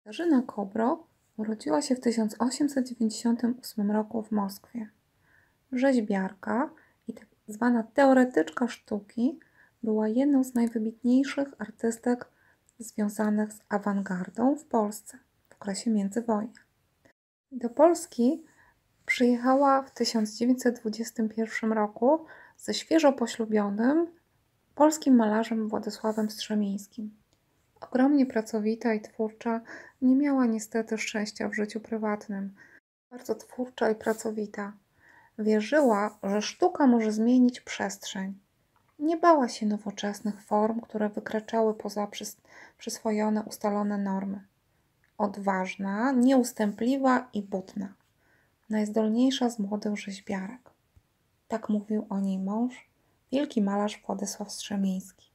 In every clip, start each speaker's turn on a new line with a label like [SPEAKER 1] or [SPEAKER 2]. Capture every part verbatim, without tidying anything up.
[SPEAKER 1] Katarzyna Kobro urodziła się w tysiąc osiemset dziewięćdziesiątym ósmym roku w Moskwie. Rzeźbiarka i tak zwana teoretyczka sztuki była jedną z najwybitniejszych artystek związanych z awangardą w Polsce w okresie międzywojennym. Do Polski przyjechała w tysiąc dziewięćset dwudziestym pierwszym roku ze świeżo poślubionym polskim malarzem Władysławem Strzemińskim. Ogromnie pracowita i twórcza, nie miała niestety szczęścia w życiu prywatnym. Bardzo twórcza i pracowita. Wierzyła, że sztuka może zmienić przestrzeń. Nie bała się nowoczesnych form, które wykraczały poza przyswojone, ustalone normy. Odważna, nieustępliwa i butna. Najzdolniejsza z młodych rzeźbiarek. Tak mówił o niej mąż, wielki malarz Władysław Strzemiński.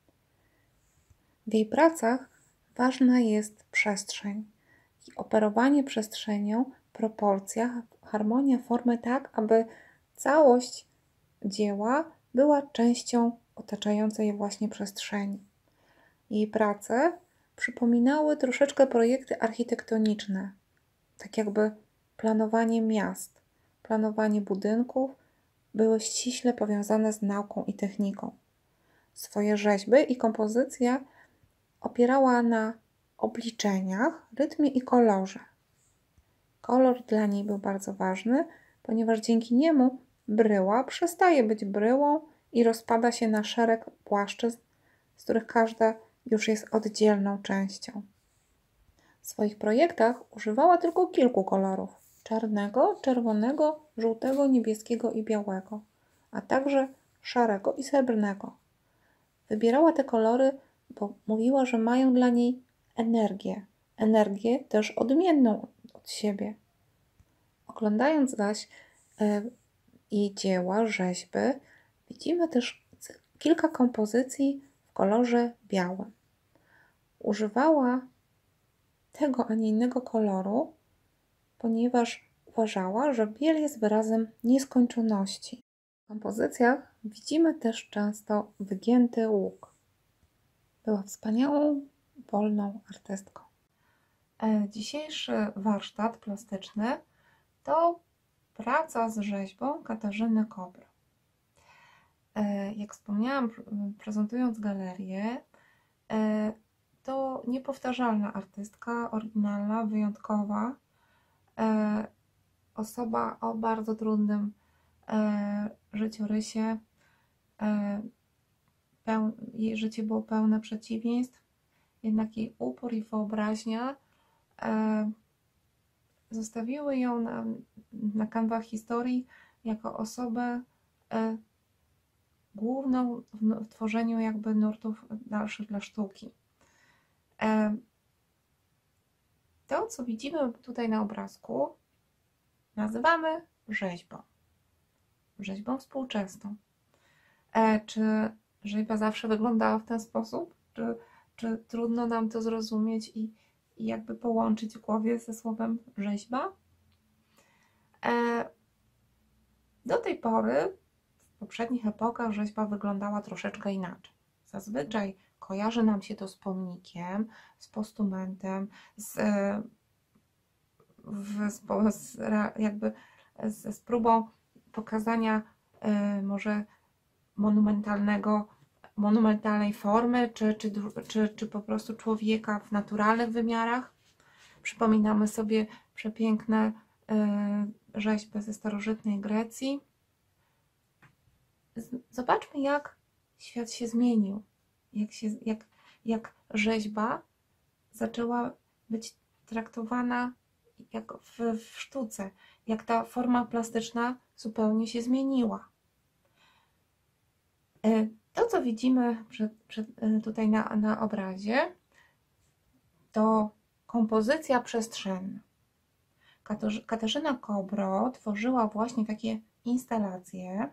[SPEAKER 1] W jej pracach ważna jest przestrzeń i operowanie przestrzenią, proporcja, harmonia formy tak, aby całość dzieła była częścią otaczającej je właśnie przestrzeni. Jej prace przypominały troszeczkę projekty architektoniczne, tak jakby planowanie miast, planowanie budynków były ściśle powiązane z nauką i techniką. Swoje rzeźby i kompozycje opierała na obliczeniach, rytmie i kolorze. Kolor dla niej był bardzo ważny, ponieważ dzięki niemu bryła przestaje być bryłą i rozpada się na szereg płaszczyzn, z których każda już jest oddzielną częścią. W swoich projektach używała tylko kilku kolorów: czarnego, czerwonego, żółtego, niebieskiego i białego, a także szarego i srebrnego. Wybierała te kolory, bo mówiła, że mają dla niej energię. Energię też odmienną od siebie. Oglądając zaś y, jej dzieła, rzeźby, widzimy też kilka kompozycji w kolorze białym. Używała tego, a nie innego koloru, ponieważ uważała, że biel jest wyrazem nieskończoności. W kompozycjach widzimy też często wygięty łuk. Była wspaniałą, wolną artystką. Dzisiejszy warsztat plastyczny to praca z rzeźbą Katarzyny Kobro. Jak wspomniałam, prezentując galerię, to niepowtarzalna artystka, oryginalna, wyjątkowa, osoba o bardzo trudnym życiorysie. Jej życie było pełne przeciwieństw, jednak jej upór i wyobraźnia zostawiły ją na, na kanwach historii jako osobę główną w tworzeniu jakby nurtów dalszych dla sztuki. To, co widzimy tutaj na obrazku, nazywamy rzeźbą. Rzeźbą współczesną. Czy rzeźba zawsze wyglądała w ten sposób? Czy, czy trudno nam to zrozumieć i, i jakby połączyć w głowie ze słowem rzeźba? Do tej pory, w poprzednich epokach, rzeźba wyglądała troszeczkę inaczej. Zazwyczaj kojarzy nam się to z pomnikiem, z postumentem, z, w, z, jakby z, z próbą pokazania y, może monumentalnego, monumentalnej formy, czy, czy, czy, czy po prostu człowieka w naturalnych wymiarach. Przypominamy sobie przepiękne y, rzeźby ze starożytnej Grecji. Zobaczmy, jak świat się zmienił, jak, się, jak, jak rzeźba zaczęła być traktowana jak w, w sztuce, jak ta forma plastyczna zupełnie się zmieniła. To, co widzimy przed, przed, tutaj na, na obrazie, to kompozycja przestrzenna. Katarzyna Kobro tworzyła właśnie takie instalacje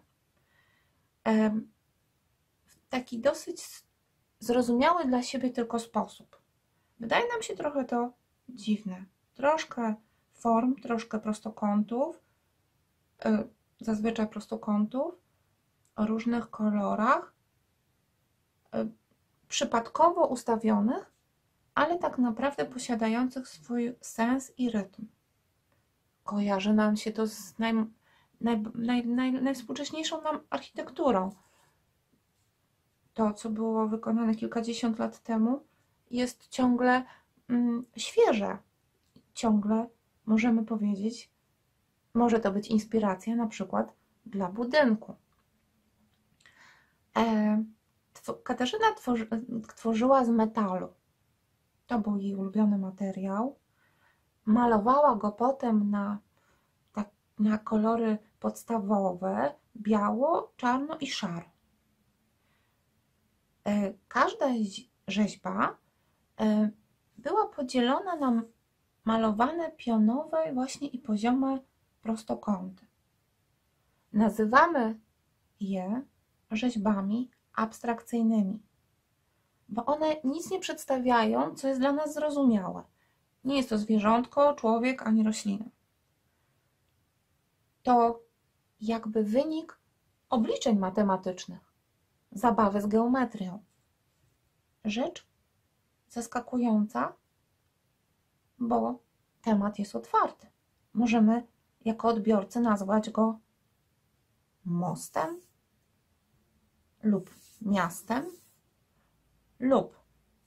[SPEAKER 1] w taki dosyć zrozumiały dla siebie tylko sposób. Wydaje nam się trochę to dziwne. Troszkę form, troszkę prostokątów, zazwyczaj prostokątów, o różnych kolorach, przypadkowo ustawionych ale tak naprawdę posiadających swój sens i rytm. Kojarzy nam się to z naj, naj, naj, naj, najwspółcześniejszą nam architekturą. To, co było wykonane kilkadziesiąt lat temu, jest ciągle mm, świeże. Ciągle możemy powiedzieć, może to być inspiracja na przykład dla budynku. E, Katarzyna tworzy, tworzyła z metalu. To był jej ulubiony materiał. Malowała go potem na, tak, na kolory podstawowe, biało, czarno i szaro. E, każda rzeźba e, była podzielona na malowane pionowe właśnie i poziome prostokąty. Nazywamy je rzeźbami abstrakcyjnymi, bo one nic nie przedstawiają, co jest dla nas zrozumiałe. Nie jest to zwierzątko, człowiek, ani roślina. To jakby wynik obliczeń matematycznych, zabawy z geometrią. Rzecz zaskakująca, bo temat jest otwarty. Możemy jako odbiorcy nazwać go mostem lub miastem lub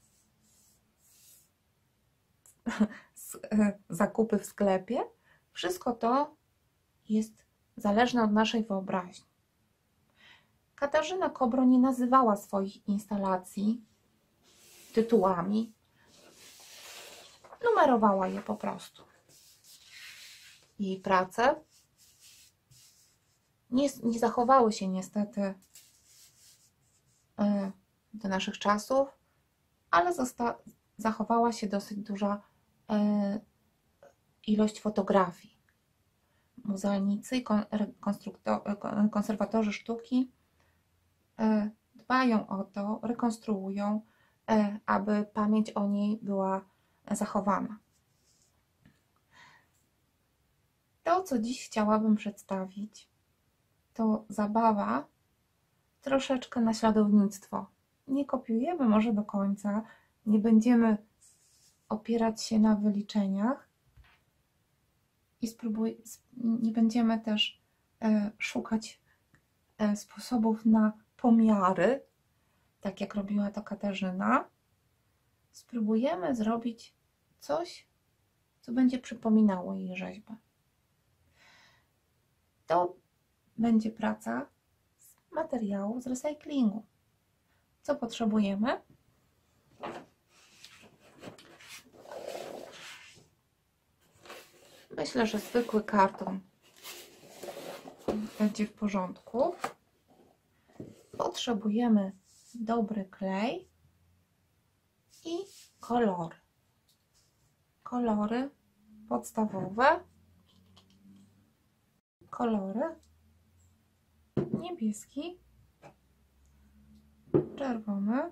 [SPEAKER 1] zakupy w sklepie. Wszystko to jest zależne od naszej wyobraźni. Katarzyna Kobro nie nazywała swoich instalacji tytułami. Numerowała je po prostu. Jej prace nie, nie zachowały się niestety do naszych czasów, ale zosta- zachowała się dosyć duża e, ilość fotografii. Muzealnicy i kon- konstrukto- konserwatorzy sztuki e, dbają o to, rekonstruują, e, aby pamięć o niej była zachowana. To, co dziś chciałabym przedstawić, to zabawa, troszeczkę naśladownictwo. Nie kopiujemy może do końca, nie będziemy opierać się na wyliczeniach i spróbuj, nie będziemy też e, szukać e, sposobów na pomiary, tak jak robiła to Katarzyna. Spróbujemy zrobić coś, co będzie przypominało jej rzeźbę. To będzie praca z materiału z recyklingu. Co potrzebujemy? Myślę, że zwykły karton będzie w porządku. Potrzebujemy dobry klej i kolory. Kolory podstawowe. Kolory niebieski, czerwony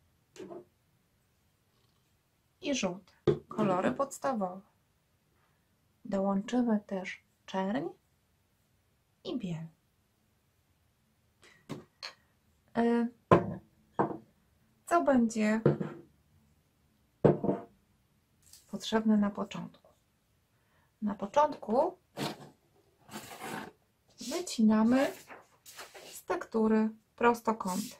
[SPEAKER 1] i żółty. Kolory podstawowe. Dołączymy też czerń i biel. Co będzie potrzebne na początku? Na początku wycinamy z tektury prostokąty.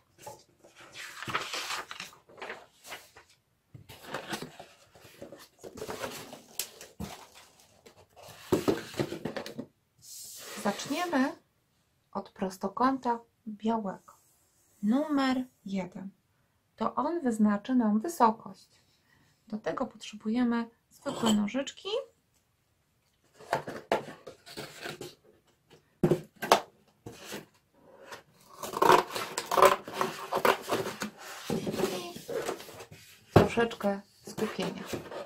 [SPEAKER 1] Zaczniemy od prostokąta białego. Numer jeden. To on wyznaczy nam wysokość. Do tego potrzebujemy zwykłe nożyczki i troszeczkę skupienia.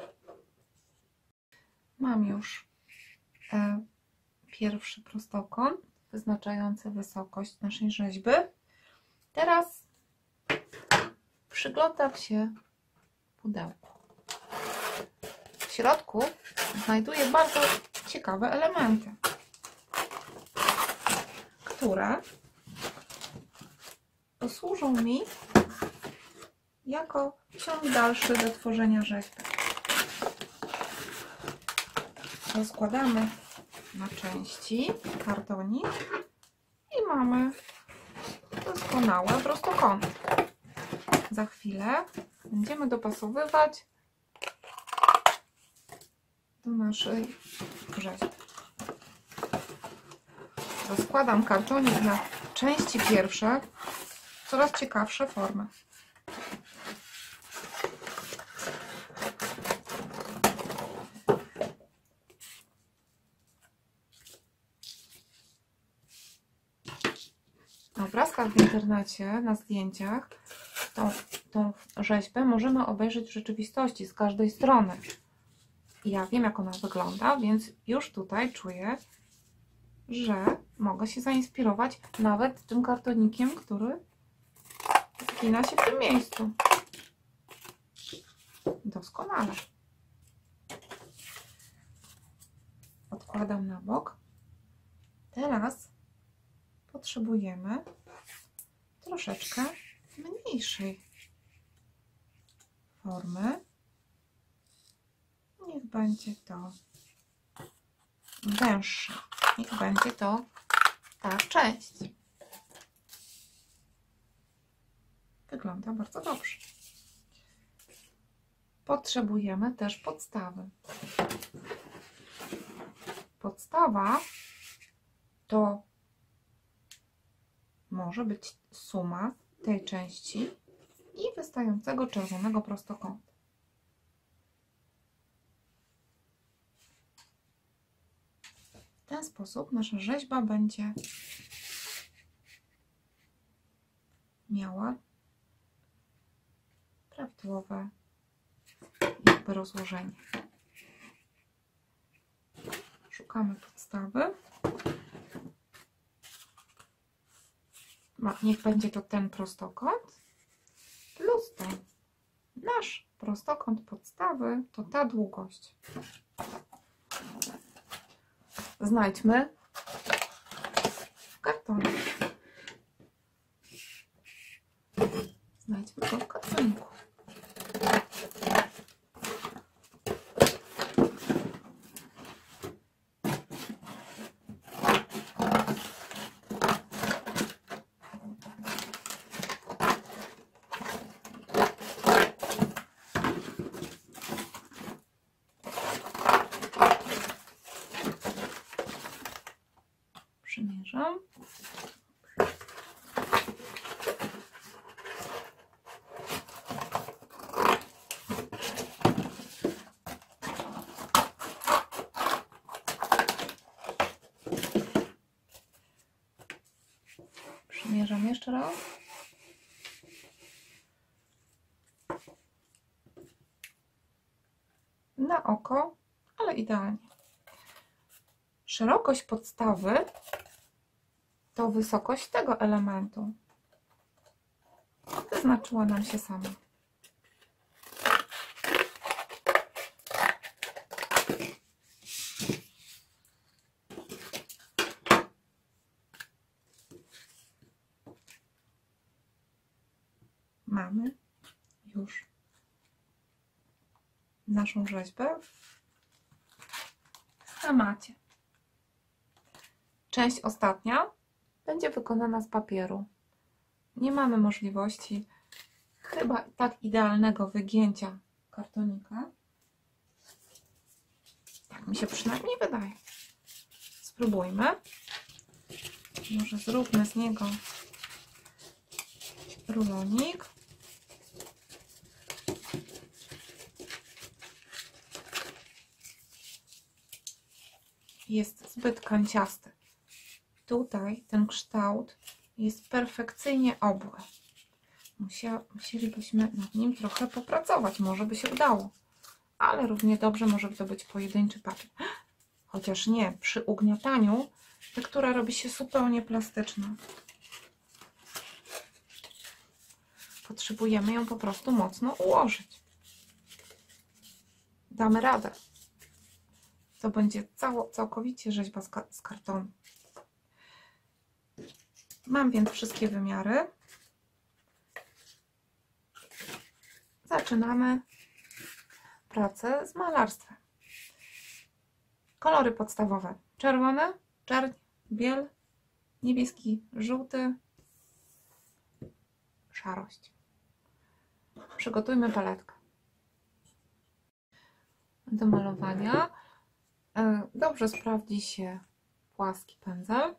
[SPEAKER 1] Mam już e, pierwszy prostokąt wyznaczający wysokość naszej rzeźby. Teraz przyglądam się pudełku. W środku znajduję bardzo ciekawe elementy, które posłużą mi jako ciąg dalszy do tworzenia rzeźby. Rozkładamy na części kartonik i mamy doskonałe prostokąty. Za chwilę będziemy dopasowywać do naszej rzeźby. Rozkładam kartonik na części pierwsze, coraz ciekawsze formy. Na obrazkach w internecie, na zdjęciach, tą, tą rzeźbę możemy obejrzeć w rzeczywistości z każdej strony. I ja wiem, jak ona wygląda, więc już tutaj czuję, że mogę się zainspirować nawet tym kartonikiem, który zgina się w tym miejscu. Doskonale. Odkładam na bok. Teraz potrzebujemy troszeczkę mniejszej formy. Niech będzie to węższe. Niech będzie to ta część. Wygląda bardzo dobrze. Potrzebujemy też podstawy. Podstawa to może być suma tej części i wystającego czerwonego prostokąta. W ten sposób nasza rzeźba będzie miała prawidłowe jakby rozłożenie. Szukamy podstawy. Niech będzie to ten prostokąt plus ten. Nasz prostokąt podstawy to ta długość. Znajdźmy w kartonie. Znajdźmy go w kartoniku. Przymierzam. Przymierzam jeszcze raz. Na oko, ale idealnie. Szerokość podstawy to wysokość tego elementu. Wyznaczyła nam się sama. Mamy już naszą rzeźbę w schemacie. Część ostatnia będzie wykonana z papieru. Nie mamy możliwości chyba tak idealnego wygięcia kartonika. Tak mi się przynajmniej wydaje. Spróbujmy. Może zróbmy z niego rulonik. Jest zbyt kanciasty. Tutaj ten kształt jest perfekcyjnie obły. Musielibyśmy nad nim trochę popracować. Może by się udało. Ale równie dobrze może to być pojedynczy papier. Chociaż nie, przy ugniataniu tektura robi się zupełnie plastyczna. Potrzebujemy ją po prostu mocno ułożyć. Damy radę. To będzie cało, całkowicie rzeźba z, ka z kartonu. Mam więc wszystkie wymiary. zaczynamy pracę z malarstwem. Kolory podstawowe: czerwony, czerń, biel, niebieski, żółty, szarość. Przygotujmy paletkę. Do malowania dobrze sprawdzi się płaski pędzel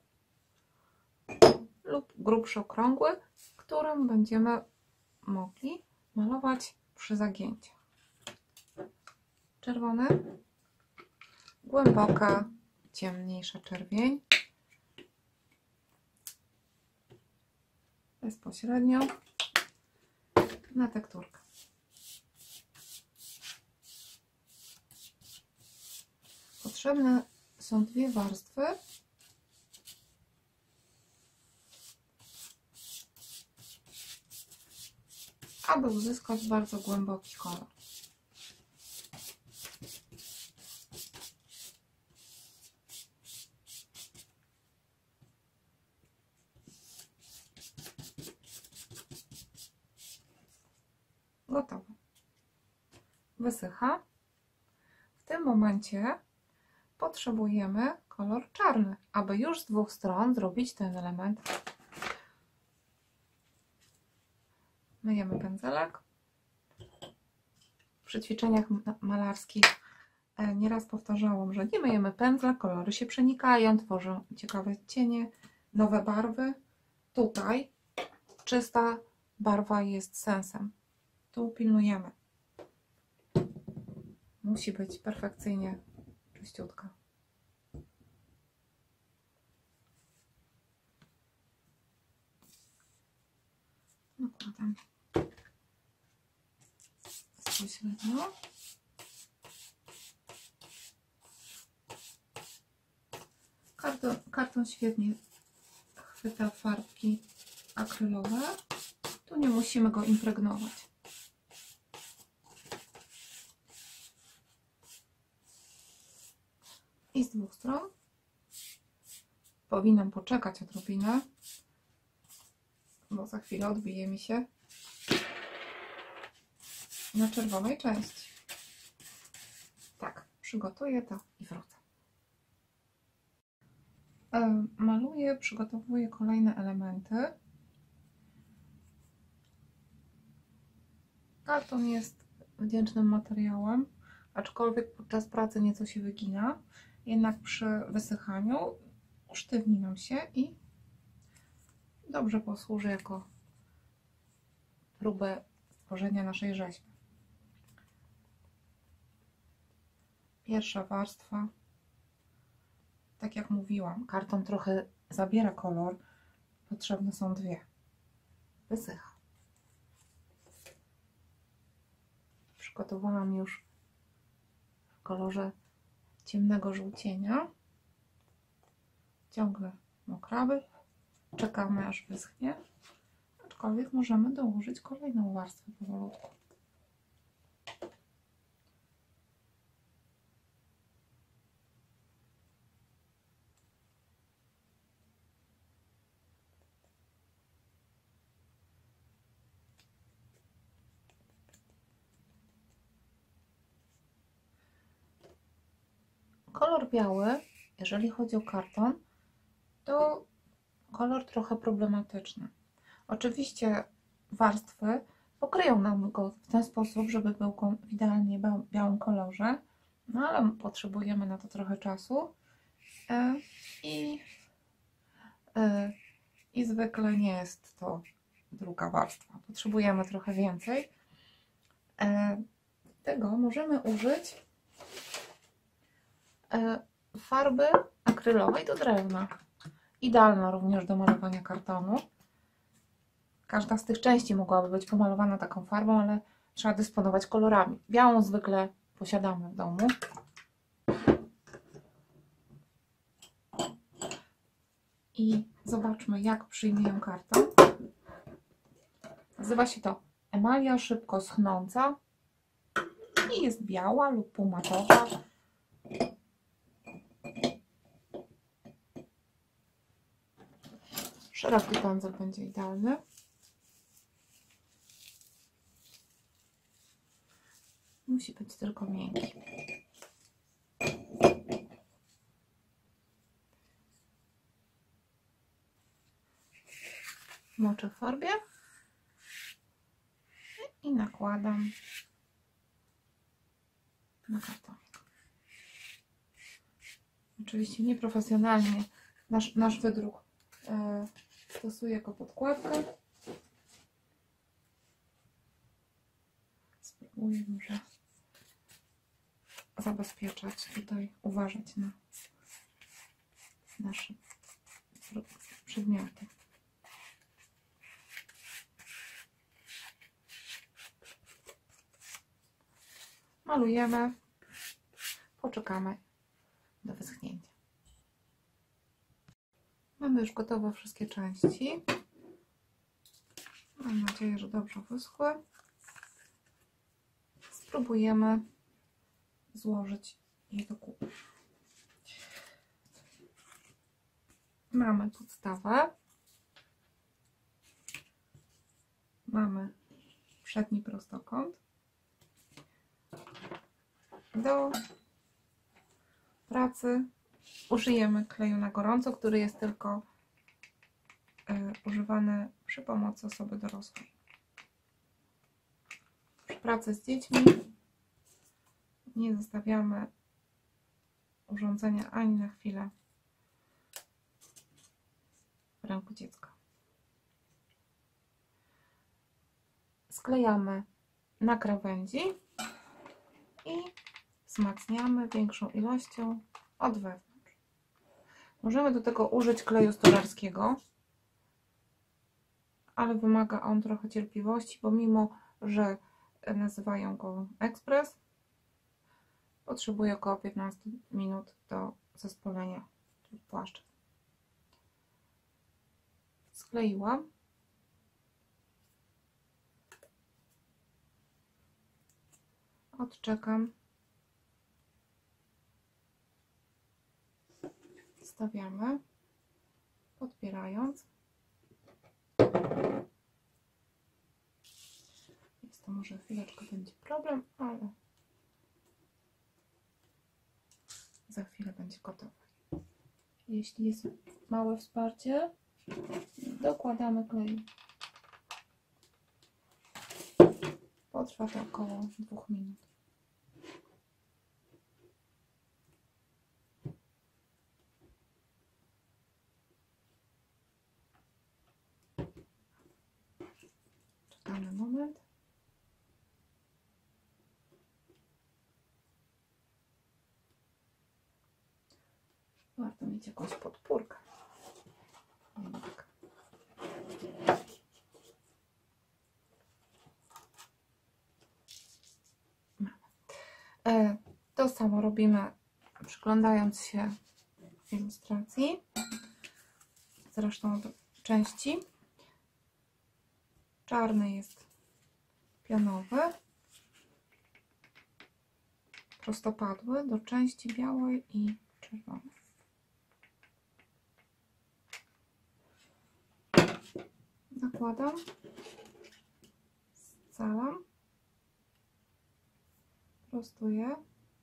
[SPEAKER 1] lub grubszy, okrągły, którym będziemy mogli malować przy zagięciach. Czerwony, głęboka, ciemniejsza czerwień, bezpośrednio na tekturkę. Potrzebne są dwie warstwy, aby uzyskać bardzo głęboki kolor. Gotowe. Wysycha. W tym momencie potrzebujemy kolor czarny, aby już z dwóch stron zrobić ten element. Myjemy pędzelek. Przy ćwiczeniach malarskich nieraz powtarzałam, że nie myjemy pędzla, kolory się przenikają, tworzą ciekawe cienie, nowe barwy. Tutaj czysta barwa jest sensem. Tu pilnujemy. Musi być perfekcyjnie czyściutka. Nakładam bezpośrednio. Karton, karton świetnie chwyta farbki akrylowe. Tu nie musimy go impregnować. I z dwóch stron. Powinnam poczekać odrobinę, bo za chwilę odbije mi się na czerwonej części. Tak, przygotuję to i wrócę. Maluję, przygotowuję kolejne elementy. Karton jest wdzięcznym materiałem, aczkolwiek podczas pracy nieco się wygina. Jednak przy wysychaniu usztywni nam się i dobrze posłuży jako próbę stworzenia naszej rzeźby. Pierwsza warstwa, tak jak mówiłam, karton trochę zabiera kolor, potrzebne są dwie. Wysycha. Przygotowałam już w kolorze ciemnego żółcienia. Ciągle mokrawy. Czekamy, aż wyschnie. Aczkolwiek możemy dołożyć kolejną warstwę powolutku. Kolor biały, jeżeli chodzi o karton, to kolor trochę problematyczny. Oczywiście warstwy pokryją nam go w ten sposób, żeby był w idealnie białym kolorze, no ale potrzebujemy na to trochę czasu i, i zwykle nie jest to druga warstwa. Potrzebujemy trochę więcej. Tego możemy użyć farby akrylowej do drewna. Idealna również do malowania kartonu. Każda z tych części mogłaby być pomalowana taką farbą, ale trzeba dysponować kolorami. Białą zwykle posiadamy w domu. I zobaczmy, jak przyjmuję karton. Nazywa się to emalia szybko schnąca i jest biała lub półmatowa. Szeroki pędzel będzie idealny. Musi być tylko miękki. Moczę w farbie i nakładam na kartonik. Oczywiście nieprofesjonalnie nasz, nasz wydruk e, stosuję jako podkładkę. Spróbuję może zabezpieczać tutaj, uważać na nasze przedmioty. Malujemy, poczekamy do wyschnięcia. Mamy już gotowe wszystkie części. Mam nadzieję, że dobrze wyschły. Spróbujemy złożyć je do kupy. Mamy podstawę. Mamy przedni prostokąt. Do pracy użyjemy kleju na gorąco, który jest tylko y, używany przy pomocy osoby dorosłej. Przy pracy z dziećmi nie zostawiamy urządzenia ani na chwilę w ręku dziecka. Sklejamy na krawędzi i wzmacniamy większą ilością od wewnątrz. Możemy do tego użyć kleju stolarskiego, ale wymaga on trochę cierpliwości, bo mimo że nazywają go ekspres, potrzebuje około piętnaście minut do zespolenia płaszczyzn. Skleiłam. Odczekam. Stawiamy, podpierając. Jest to może chwileczkę będzie problem, ale za chwilę będzie gotowe. Jeśli jest małe wsparcie, dokładamy klej. Potrwa to około dwóch minut. Czekamy moment. Warto mieć jakąś podpórkę. Tak. E, to samo robimy, przyglądając się ilustracji. Zresztą do części. Czarny jest pionowy, prostopadły do części białej i czerwonej. Nakładam, scalam, prostuję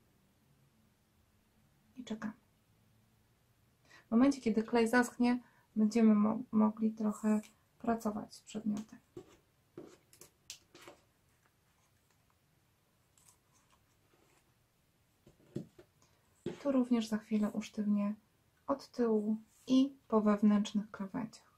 [SPEAKER 1] i czekam. W momencie, kiedy klej zaschnie, będziemy mo mogli trochę pracować z przedmiotem. Tu również za chwilę usztywnię od tyłu i po wewnętrznych krawędziach.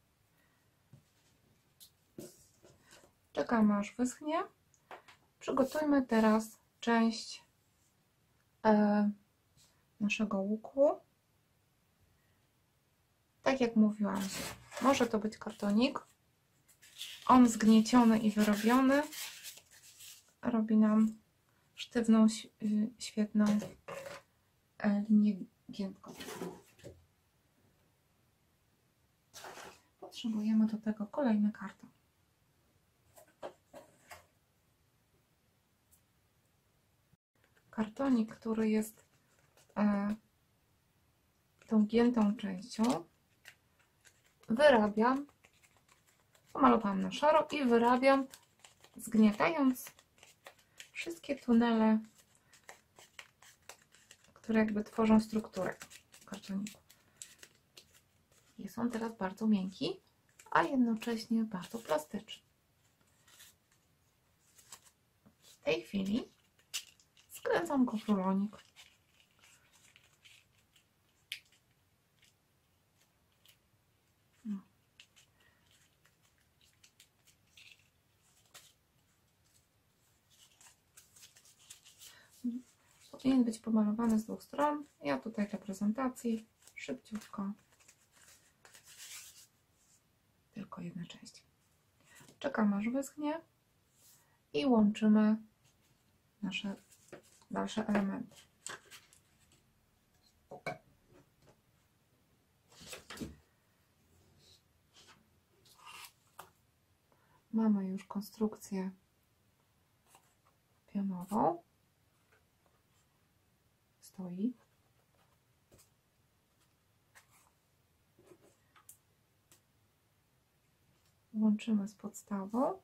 [SPEAKER 1] Czekamy aż wyschnie. Przygotujmy teraz część e, naszego łuku. Tak jak mówiłam, może to być kartonik. On zgnieciony i wyrobiony robi nam sztywną, świetną linię giętką. Potrzebujemy do tego kolejny karton. Kartonik, który jest e, tą giętą częścią, wyrabiam, pomalowałam na szaro i wyrabiam, zgniatając wszystkie tunele, które jakby tworzą strukturę kartoniku. Jest on teraz bardzo miękki, a jednocześnie bardzo plastyczny. W tej chwili skręcam go w rulonik. No. Powinien być pomalowany z dwóch stron. Ja tutaj dla prezentacji szybciutko. Tylko jedna część. Czekam aż wyschnie i łączymy nasze dalsze elementy. Mamy już konstrukcję pionową. Stoi. Łączymy z podstawą.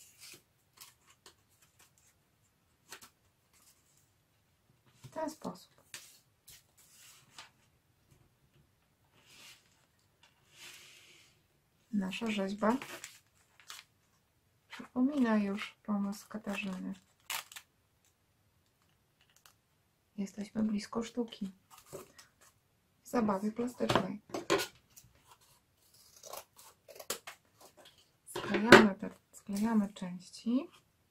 [SPEAKER 1] W ten sposób. Nasza rzeźba przypomina już pomysł Katarzyny. Jesteśmy blisko sztuki, zabawy plastycznej. Sklejamy te, sklejamy części.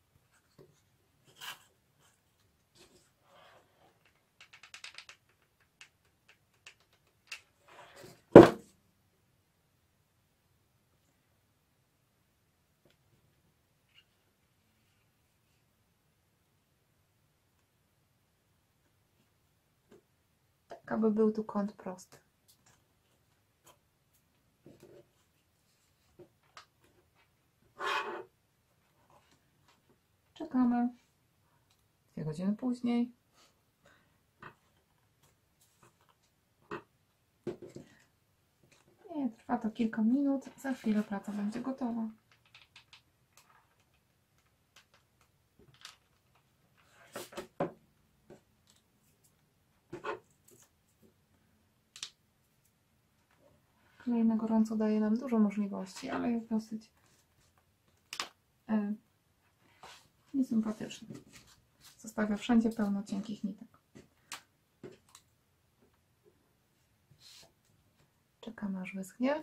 [SPEAKER 1] Tak, aby był tu kąt prosty. Czekamy. Dwie godziny później. Nie, trwa to kilka minut. Za chwilę praca będzie gotowa. Klej na gorąco daje nam dużo możliwości, ale jest dosyć e, niesympatyczny. Zostawia wszędzie pełno cienkich nitek. Czekamy aż wyschnie.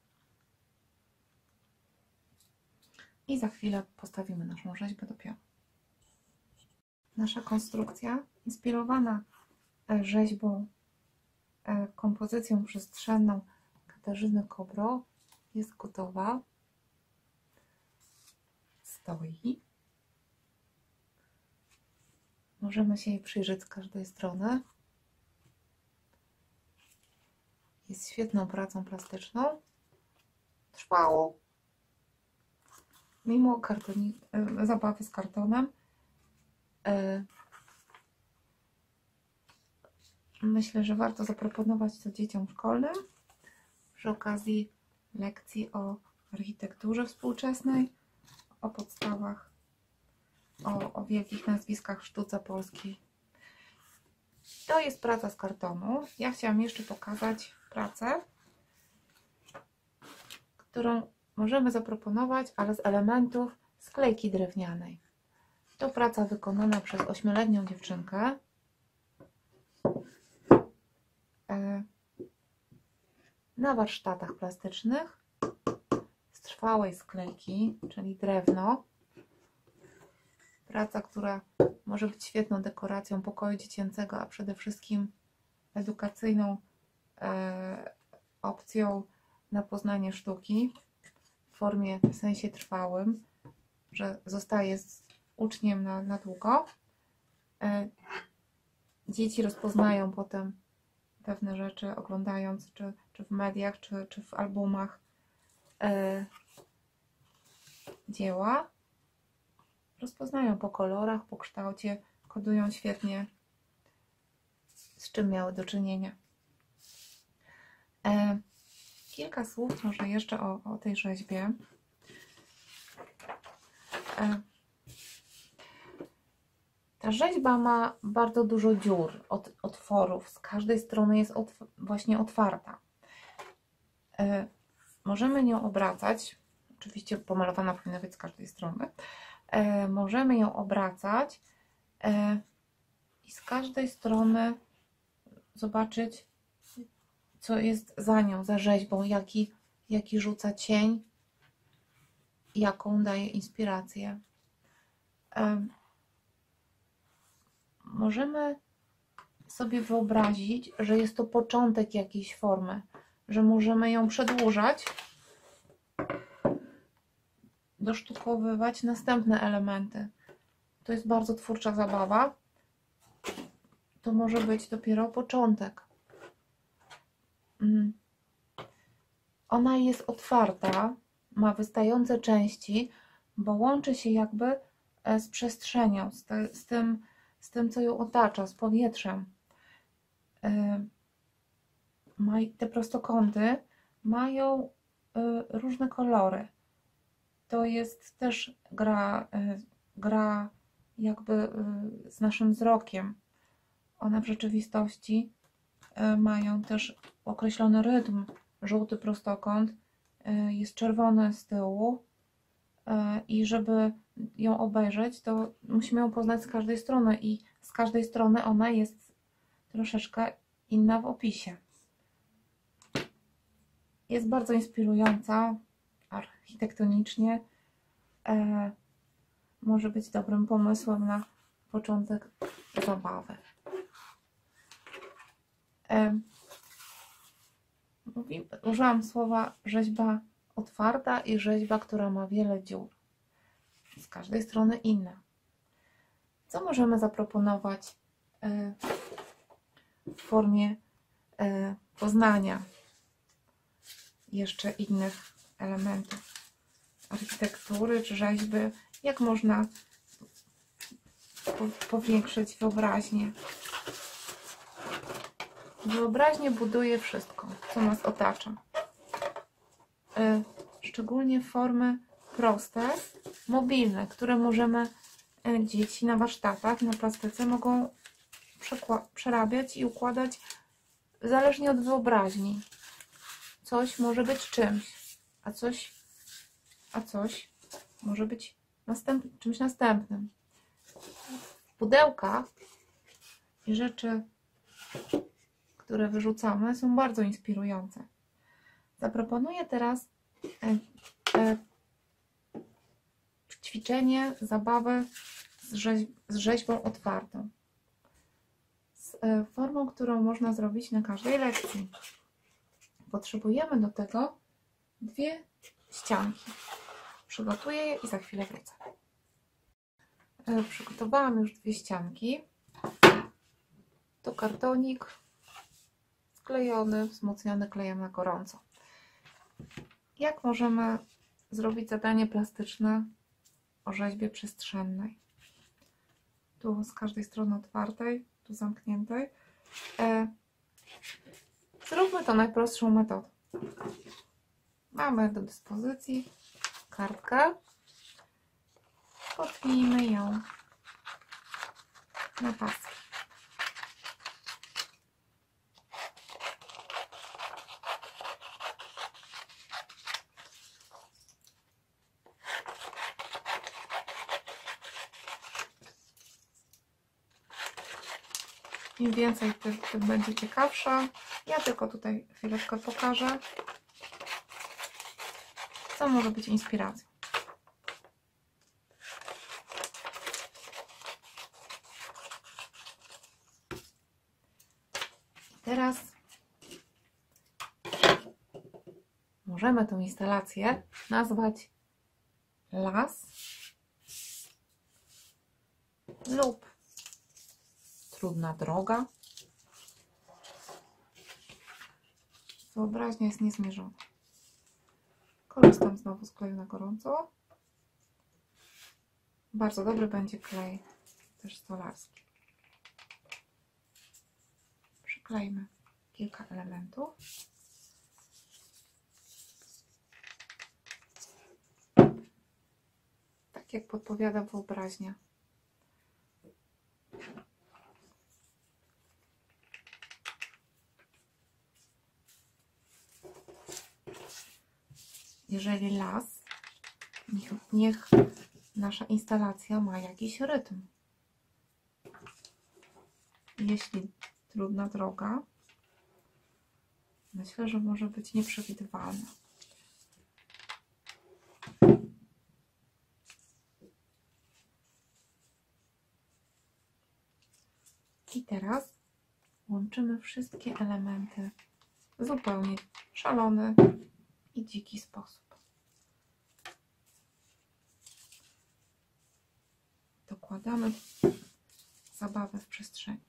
[SPEAKER 1] I za chwilę postawimy naszą rzeźbę do pionu. Nasza konstrukcja, inspirowana rzeźbą, kompozycją przestrzenną Katarzyny Kobro, jest gotowa. Stoi. Możemy się jej przyjrzeć z każdej strony. Jest świetną pracą plastyczną. Trwało. Mimo kartoni, zabawy z kartonem, myślę, że warto zaproponować to dzieciom szkolnym przy okazji lekcji o architekturze współczesnej, o podstawach, o, o wielkich nazwiskach w sztuce polskiej. To jest praca z kartonu. Ja chciałam jeszcze pokazać pracę, którą możemy zaproponować, ale z elementów sklejki drewnianej. To praca wykonana przez ośmioletnią dziewczynkę. Na warsztatach plastycznych z trwałej sklejki, czyli drewno. Praca, która może być świetną dekoracją pokoju dziecięcego, a przede wszystkim edukacyjną e, opcją na poznanie sztuki w formie, w sensie trwałym, że zostaje z uczniem na, na długo. E, dzieci rozpoznają potem pewne rzeczy, oglądając czy, czy w mediach, czy, czy w albumach e, dzieła. Rozpoznają po kolorach, po kształcie, kodują świetnie, z czym miały do czynienia. E, kilka słów może jeszcze o, o tej rzeźbie. E, Ta rzeźba ma bardzo dużo dziur, od, otworów. Z każdej strony jest otw właśnie otwarta. E, możemy ją obracać. Oczywiście pomalowana powinna być z każdej strony. E, możemy ją obracać e, i z każdej strony zobaczyć, co jest za nią, za rzeźbą, jaki, jaki rzuca cień, jaką daje inspirację. E, możemy sobie wyobrazić, że jest to początek jakiejś formy, że możemy ją przedłużać, dosztukowywać następne elementy. To jest bardzo twórcza zabawa. To może być dopiero początek. Ona jest otwarta, ma wystające części, bo łączy się jakby z przestrzenią, z, te, z, tym, z tym, co ją otacza, z powietrzem. Te prostokąty mają różne kolory. To jest też gra, gra jakby z naszym wzrokiem. One w rzeczywistości mają też określony rytm. Żółty prostokąt jest czerwony z tyłu i żeby ją obejrzeć, to musimy ją poznać z każdej strony i z każdej strony ona jest troszeczkę inna w opisie. Jest bardzo inspirująca architektonicznie. E, może być dobrym pomysłem na początek zabawy. E, mówi, użyłam słowa rzeźba otwarta i rzeźba, która ma wiele dziur. Z każdej strony inna. Co możemy zaproponować e, w formie e, poznania jeszcze innych elementów architektury czy rzeźby? Jak można powiększyć wyobraźnię? Wyobraźnię buduje wszystko, co nas otacza. Szczególnie formy proste, mobilne, które możemy, dzieci na warsztatach, na plastyce mogą przerabiać i układać zależnie od wyobraźni. Coś może być czymś, a coś, a coś może być następ, czymś następnym. Pudełka i rzeczy, które wyrzucamy, są bardzo inspirujące. Zaproponuję teraz e, e, ćwiczenie, zabawę z, rzeź, z rzeźbą otwartą. Z e, formą, którą można zrobić na każdej lekcji. Potrzebujemy do tego dwie ścianki. Przygotuję je i za chwilę wrócę. E, przygotowałam już dwie ścianki. To kartonik sklejony, wzmocniony klejem na gorąco. Jak możemy zrobić zadanie plastyczne o rzeźbie przestrzennej? Tu z każdej strony otwartej, tu zamkniętej. E, zróbmy to najprostszą metodą. Mamy do dyspozycji kartkę. Potnijmy ją na pasek. Im więcej, tym, tym będzie ciekawsza. Ja tylko tutaj chwileczkę pokażę, co może być inspiracją. Teraz możemy tę instalację nazwać las lub trudna droga. Wyobraźnia jest niezmierzona. Korzystam znowu z kleju na gorąco. Bardzo dobry będzie klej też stolarski. Przyklejmy kilka elementów. Tak jak podpowiada wyobraźnia. jeżeli las, niech, niech nasza instalacja ma jakiś rytm. Jeśli trudna droga, myślę, że może być nieprzewidywalna. I teraz łączymy wszystkie elementy w zupełnie szalony i dziki sposób. Dokładamy zabawę w przestrzeni.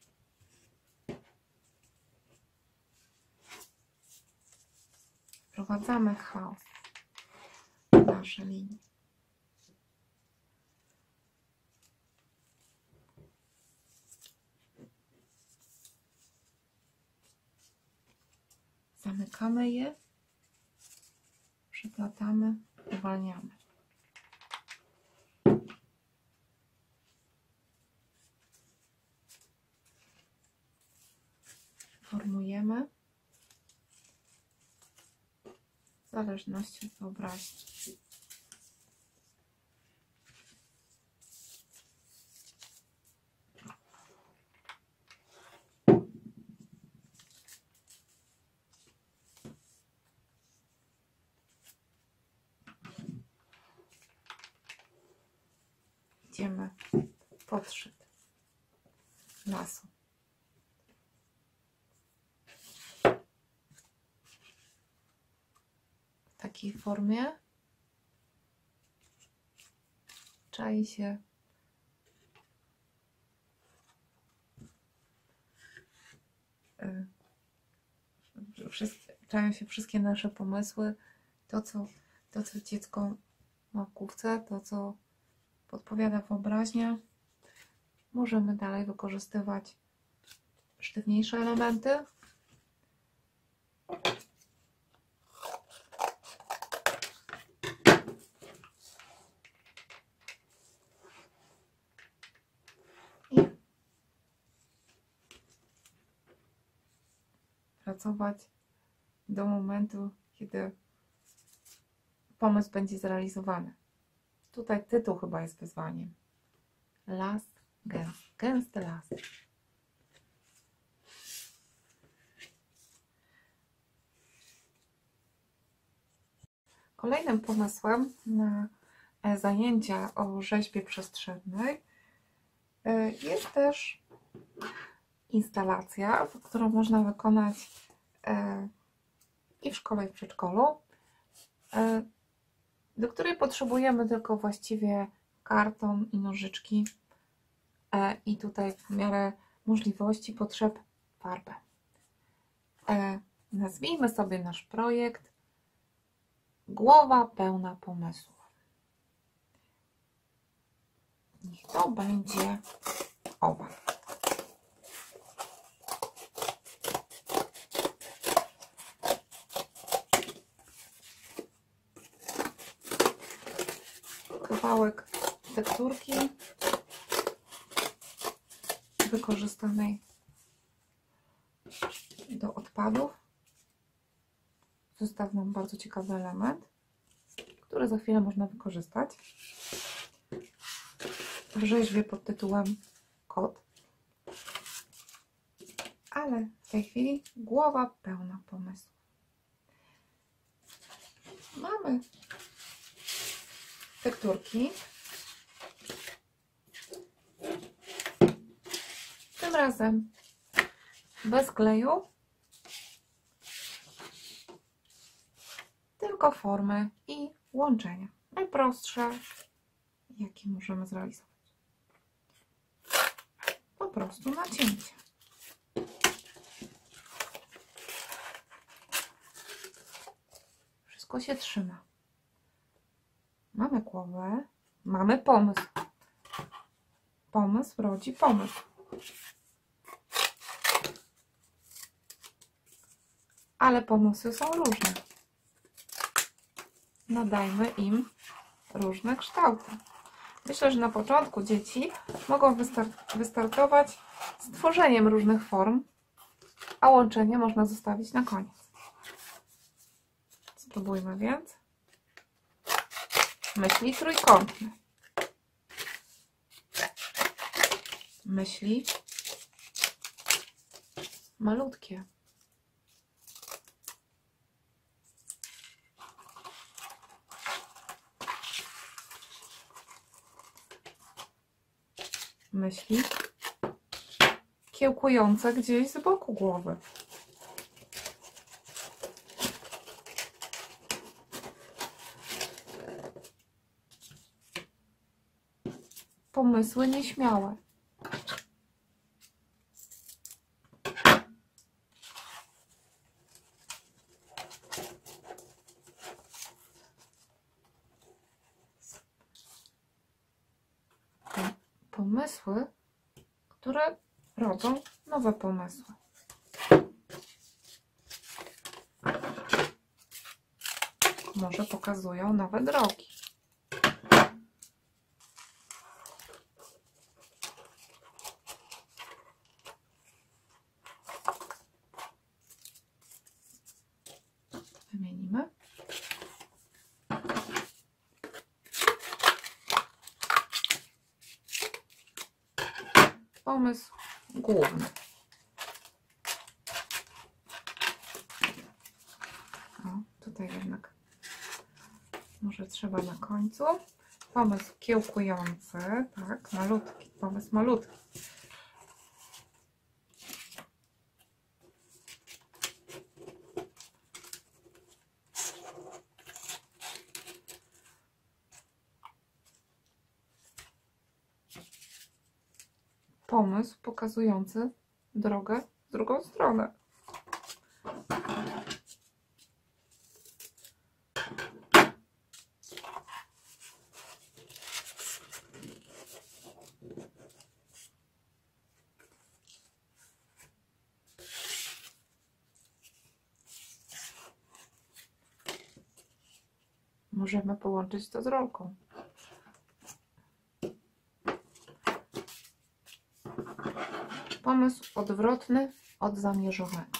[SPEAKER 1] Wprowadzamy chaos w nasze linie. Zamykamy je, przeplatamy, uwalniamy. Formujemy w zależności od wyobraźni. Idziemy w podszedł lasu. W takiej formie czai się wszystkie, czają się wszystkie nasze pomysły, to co, to co dziecko ma w główce, to co podpowiada wyobraźnia. Możemy dalej wykorzystywać sztywniejsze elementy. I pracować do momentu, kiedy pomysł będzie zrealizowany. Tutaj tytuł chyba jest wyzwaniem. Las, gęsty, gęsty las. Kolejnym pomysłem na zajęcia o rzeźbie przestrzennej jest też instalacja, którą można wykonać i w szkole, i w przedszkolu, do której potrzebujemy tylko właściwie karton i nożyczki i tutaj w miarę możliwości, potrzeb farbę. Nazwijmy sobie nasz projekt Głowa pełna pomysłów. Niech to będzie owal. Kawałek tekturki wykorzystanej do odpadów. Został nam bardzo ciekawy element, który za chwilę można wykorzystać w rzeźbie pod tytułem Kot. Ale w tej chwili głowa pełna pomysłów. Mamy tekturki. Tym razem bez kleju, tylko formy i łączenia. Najprostsze, jakie możemy zrealizować. Po prostu nacięcie. Wszystko się trzyma. Mamy głowę, mamy pomysł. Pomysł rodzi pomysł. Ale pomysły są różne. Nadajmy im różne kształty. Myślę, że na początku dzieci mogą wystart wystartować z tworzeniem różnych form, a łączenie można zostawić na koniec. Spróbujmy więc. Myśli trójkątne. Myśli malutkie. Myśli kiełkujące gdzieś z boku głowy. Pomysły nieśmiałe. Pomysły, które rodzą nowe pomysły. Może pokazują nowe drogi. Wymienimy. Pomysł główny. O, tutaj jednak może trzeba na końcu. Pomysł kiełkujący, tak, malutki, pomysł malutki. Pomysł pokazujący drogę w drugą stronę. Możemy połączyć to z rolką. Pomysł odwrotny od zamierzonego.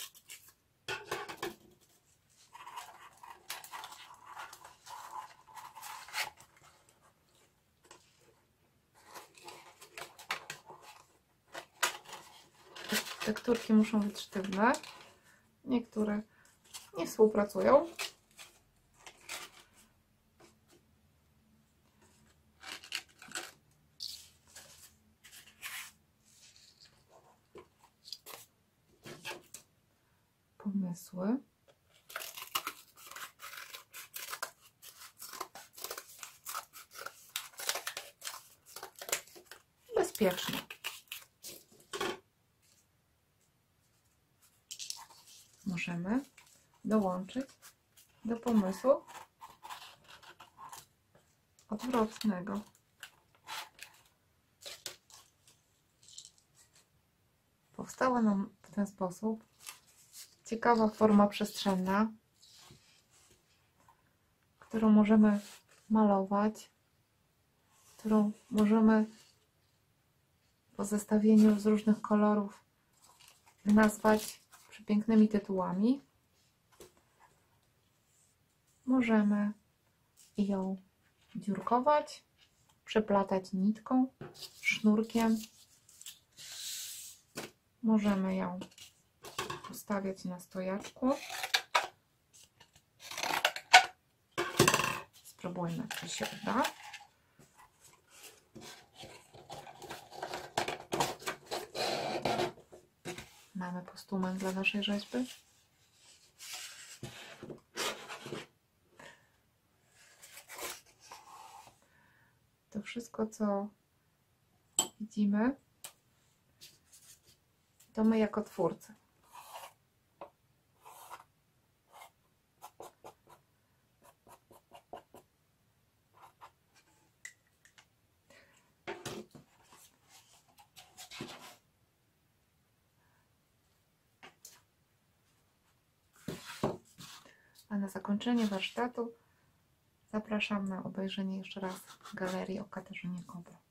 [SPEAKER 1] Tekturki muszą być sztywne. Niektóre nie współpracują. Pomysły. Bezpieczne. Możemy dołączyć do pomysłu odwrotnego. Powstała nam w ten sposób ciekawa forma przestrzenna, którą możemy malować, którą możemy po zestawieniu z różnych kolorów nazwać przepięknymi tytułami. Możemy ją dziurkować, przeplatać nitką, sznurkiem. Możemy ją ustawiać na stojaczku. Spróbujmy, czy się uda. Mamy postument dla naszej rzeźby. To wszystko, co widzimy, to my jako twórcy. A na zakończenie warsztatu zapraszam na obejrzenie jeszcze raz galerii o Katarzynie Kobro.